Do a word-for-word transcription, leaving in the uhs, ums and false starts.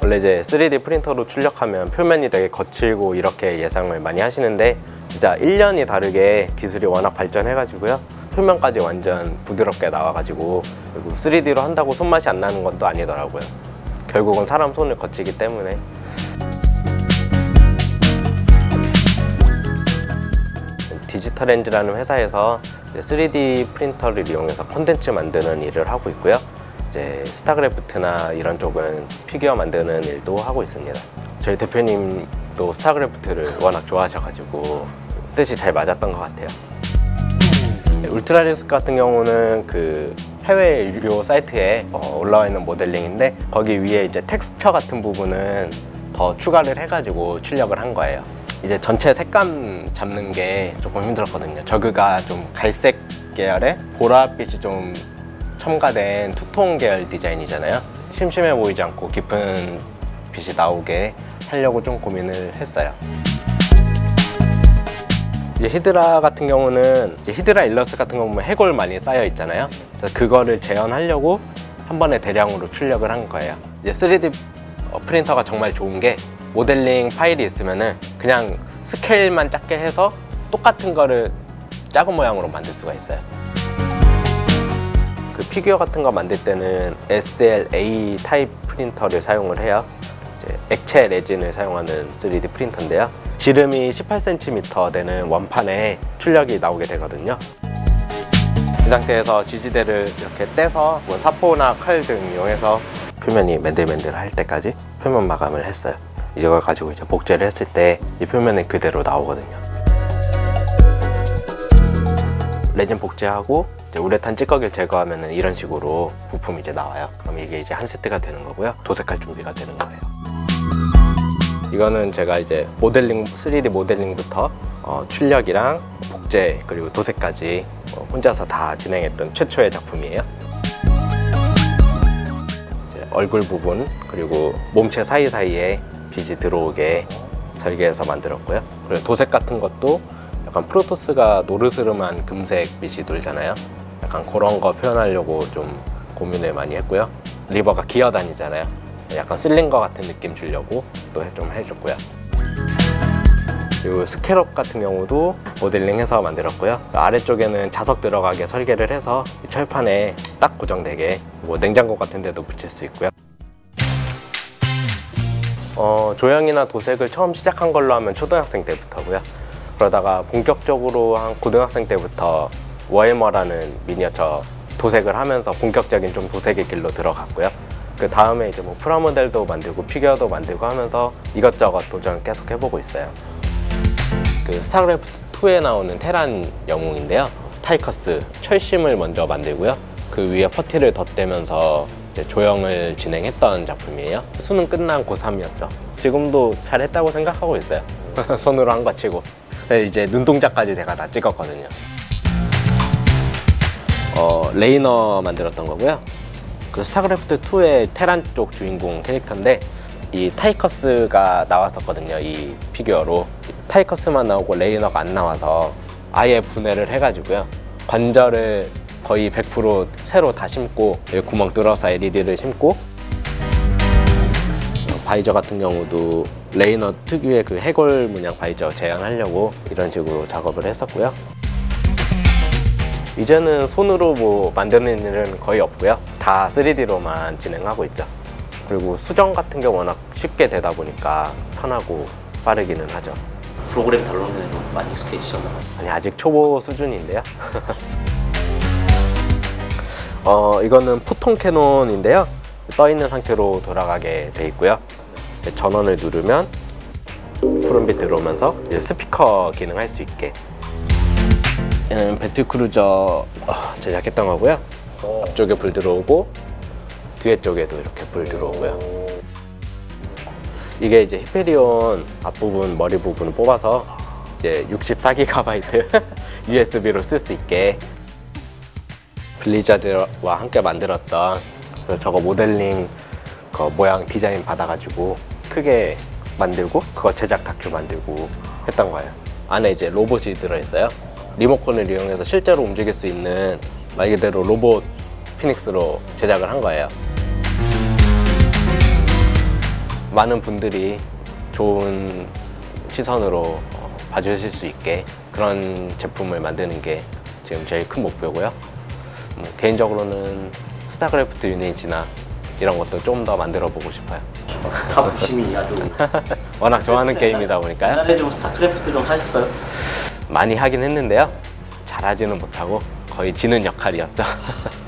원래 이제 쓰리디 프린터로 출력하면 표면이 되게 거칠고 이렇게 예상을 많이 하시는데 진짜 일 년이 다르게 기술이 워낙 발전해가지고요, 표면까지 완전 부드럽게 나와가지고, 그리고 쓰리디로 한다고 손맛이 안 나는 건 또 아니더라고요. 결국은 사람 손을 거치기 때문에. 디지털엔즈라는 회사에서 쓰리디 프린터를 이용해서 콘텐츠 만드는 일을 하고 있고요. 이제 스타크래프트나 이런 쪽은 피규어 만드는 일도 하고 있습니다. 저희 대표님도 스타크래프트를 워낙 좋아하셔가지고 뜻이 잘 맞았던 것 같아요. 울트라리스크 같은 경우는 그 해외 유료 사이트에 어, 올라와 있는 모델링인데, 거기 위에 이제 텍스처 같은 부분은 더 추가를 해가지고 출력을 한 거예요. 이제 전체 색감 잡는 게 조금 힘들었거든요. 저그가 좀 갈색 계열의 보라빛이 좀 첨가된 투톤 계열 디자인이잖아요. 심심해 보이지 않고 깊은 빛이 나오게 하려고 좀 고민을 했어요. 이제 히드라 같은 경우는 이제 히드라 일러스트 같은 거 보면 해골 많이 쌓여 있잖아요. 그래서 그거를 재현하려고 한 번에 대량으로 출력을 한 거예요. 이제 쓰리디 프린터가 정말 좋은 게 모델링 파일이 있으면은 그냥 스케일만 작게 해서 똑같은 거를 작은 모양으로 만들 수가 있어요. 그 피규어 같은 거 만들 때는 에스엘에이 타입 프린터를 사용을 해요. 이제 액체 레진을 사용하는 쓰리디 프린터인데요. 지름이 십팔 센티미터 되는 원판에 출력이 나오게 되거든요. 이 상태에서 지지대를 이렇게 떼서 뭐 사포나 칼 등 이용해서 표면이 맨들맨들 할 때까지 표면 마감을 했어요. 이걸 가지고 이제 복제를 했을 때 이 표면이 그대로 나오거든요. 레진 복제하고 이제 우레탄 찌꺼기를 제거하면 이런 식으로 부품이 이제 나와요. 그럼 이게 이제 한 세트가 되는 거고요. 도색할 준비가 되는 거예요. 이거는 제가 이제 모델링, 쓰리디 모델링부터 어, 출력이랑 복제 그리고 도색까지 어, 혼자서 다 진행했던 최초의 작품이에요. 이제 얼굴 부분 그리고 몸체 사이사이에 빛이 들어오게 설계해서 만들었고요. 그리고 도색 같은 것도 약간 프로토스가 노르스름한 금색 빛이 돌잖아요. 약간 그런 거 표현하려고 좀 고민을 많이 했고요. 리버가 기어다니잖아요. 약간 슬링거 같은 느낌 주려고 또 좀 해줬고요. 그리고 스캐럽 같은 경우도 모델링해서 만들었고요. 아래쪽에는 자석 들어가게 설계를 해서 철판에 딱 고정되게 뭐 냉장고 같은 데도 붙일 수 있고요. 어, 조형이나 도색을 처음 시작한 걸로 하면 초등학생 때부터고요. 그러다가 본격적으로 한 고등학생 때부터 워해머라는 미니어처 도색을 하면서 본격적인 좀 도색의 길로 들어갔고요. 그 다음에 이제 뭐 프라모델도 만들고 피규어도 만들고 하면서 이것저것 도전 계속 해보고 있어요. 그 스타크래프트 이에 나오는 테란 영웅인데요. 타이커스 철심을 먼저 만들고요. 그 위에 퍼티를 덧대면서 이제 조형을 진행했던 작품이에요. 수능 끝난 고삼이었죠. 지금도 잘했다고 생각하고 있어요. 손으로 한 거 치고. 이제 눈동자까지 제가 다 찍었거든요. 어, 레이너 만들었던 거고요. 그 스타크래프트 이의 테란 쪽 주인공 캐릭터인데 이 타이커스가 나왔었거든요. 이 피규어로. 타이커스만 나오고 레이너가 안 나와서 아예 분해를 해가지고요. 관절을 거의 백 퍼센트 새로 다 심고 구멍 뚫어서 엘이디를 심고, 바이저 같은 경우도 레이너 특유의 그 해골 문양 바이저 재현하려고 이런 식으로 작업을 했었고요. 이제는 손으로 뭐 만드는 일은 거의 없고요. 다 쓰리디로만 진행하고 있죠. 그리고 수정 같은 게 워낙 쉽게 되다 보니까 편하고 빠르기는 하죠. 프로그램 단론에는 많이 익숙해지셨나요? 아니, 아직 초보 수준인데요. 어, 이거는 포통 캐논인데요. 떠 있는 상태로 돌아가게 돼 있고요. 전원을 누르면 푸른빛 들어오면서 이제 스피커 기능할 수 있게. 얘는 배틀크루저 제작했던 거고요. 앞쪽에 불 들어오고 뒤에 쪽에도 이렇게 불 들어오고요. 이게 이제 히페리온 앞부분, 머리 부분을 뽑아서 이제 육십사 기가바이트 유에스비로 쓸 수 있게 블리자드와 함께 만들었던 저거 모델링 그 모양 디자인 받아가지고 크게 만들고 그거 제작 다큐 만들고 했던 거예요. 안에 이제 로봇이 들어있어요. 리모컨을 이용해서 실제로 움직일 수 있는 말 그대로 로봇 피닉스로 제작을 한 거예요. 많은 분들이 좋은 시선으로 어, 봐주실 수 있게 그런 제품을 만드는 게 지금 제일 큰 목표고요. 음, 개인적으로는 스타크래프트 유닛이나 이런 것도 좀 더 만들어 보고 싶어요. 스타 부심이 아주. 워낙 좋아하는 게임이다 보니까요. 옛날에 좀 스타크래프트 좀 하셨어요? 많이 하긴 했는데요. 잘하지는 못하고 거의 지는 역할이었죠.